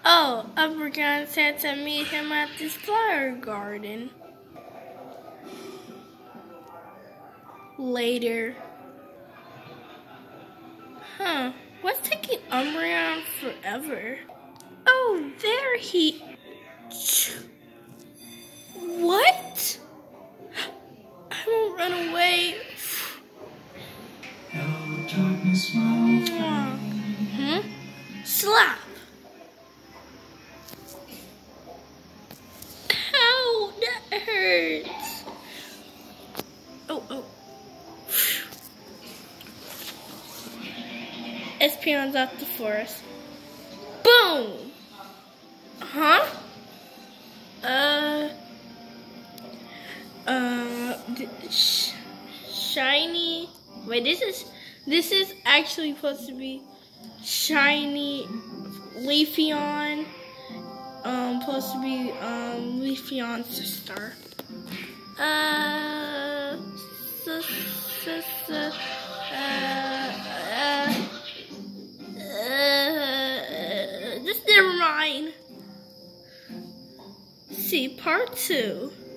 Oh, Umbreon said to meet him at this flower garden. Later. Huh, what's taking Umbreon forever? Oh, there he... What? I won't run away. Slap. Ow, that hurts. Oh. Espeon's out the forest. Boom. Huh? Shiny. Wait, this is actually supposed to be shiny Leafeon. Supposed to be Leafeon's sister. Just never mind. See part 2.